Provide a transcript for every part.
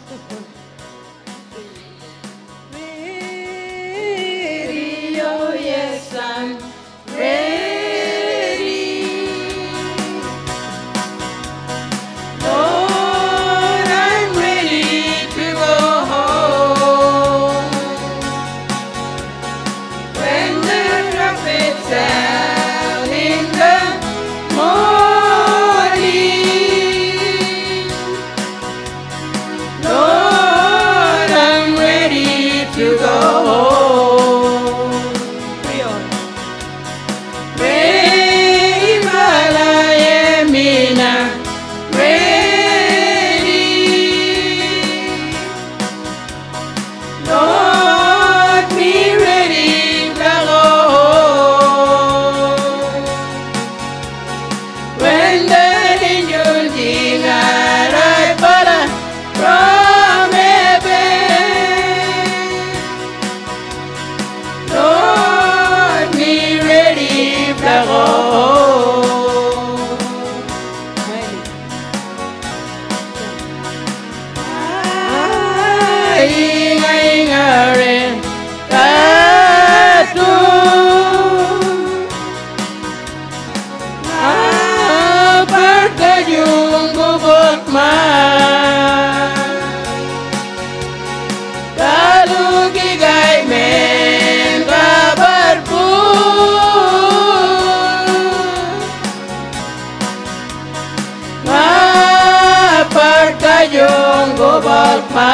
Ready, oh yes, I'm ready. Lord, I'm ready to go home. When the trumpet sound in the morning, Lord, I'm ready to go home. Ready, ready. Lord, be ready to go home. When the angels sing arrive from heaven, Lord, be ready to go home. Yung gobal ma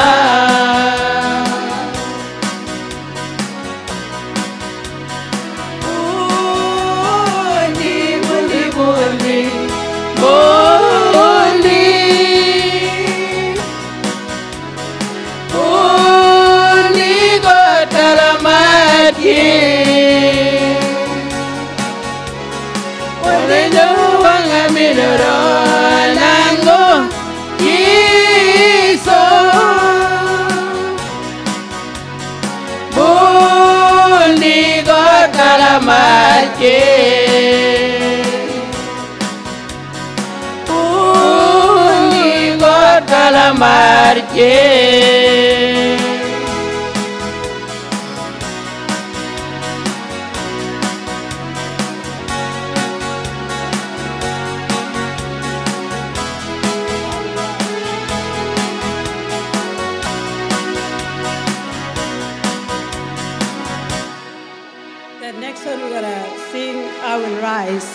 Bundi, bundi, bundi, bundi, bundi ko talamat yin. Wala nyo ang aminoron ang go Bundi ko talamat Bundi ko talamat The next one we're gonna sing, I Will Rise.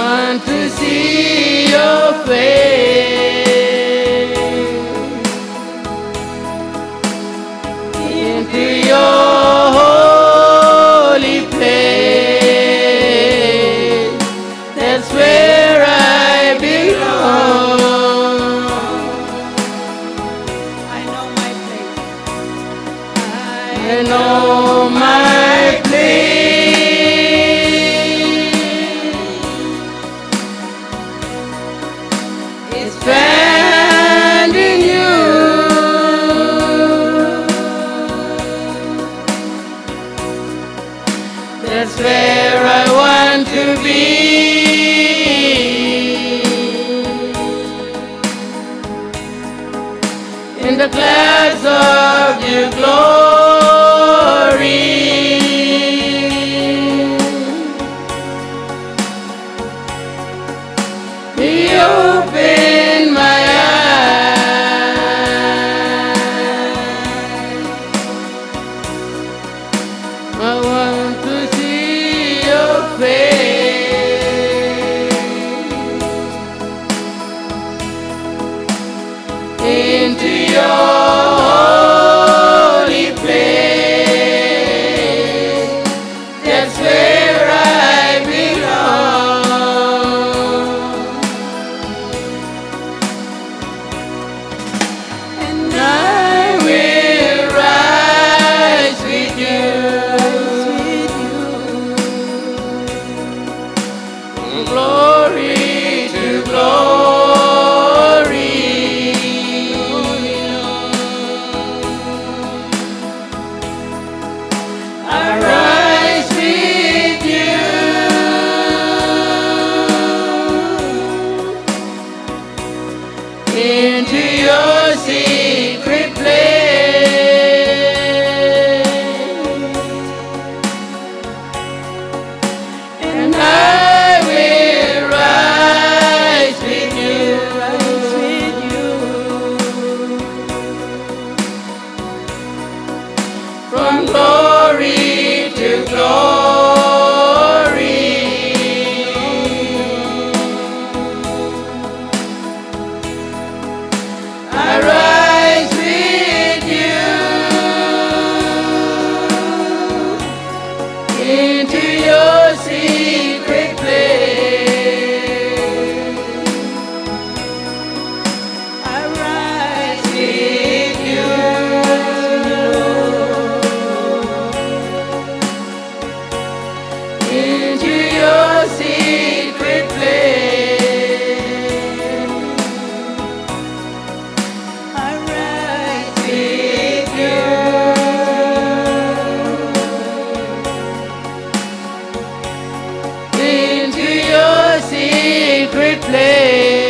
want to see your face. Into your holy place. That's where I belong. I know my place. I know my place. It's found in you. That's where I want to be. In the clouds of your glory. He opened my eyes. I want to see your face. Into your holy place. That's where I belong. And I will rise with you. From glory to glory. I rise with you into your secret place, and I will rise with you, from glory to glory. I rise with you into your secret place. I rise with you into your secret place. I rise with you into your secret place.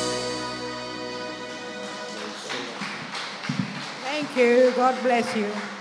Thank you. God bless you.